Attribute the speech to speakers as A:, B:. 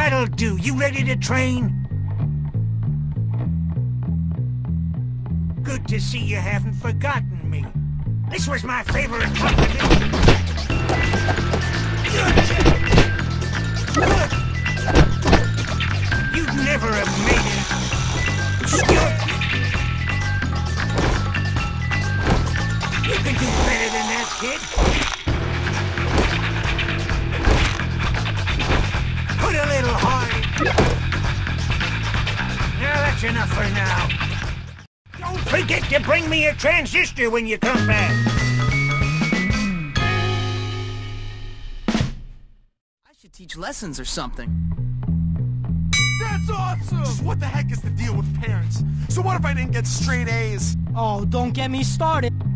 A: That'll do. You ready to train? Good to see you haven't forgotten me. This was my favorite competition. You'd never have made it. You can do better than that, kid. Put a little heart. Now that's enough for now. Don't forget to bring me a transistor when you come back.
B: I should teach lessons or something.
C: That's awesome! Just what the heck is the deal with parents? So what if I didn't get straight A's?
D: Oh, don't get me started.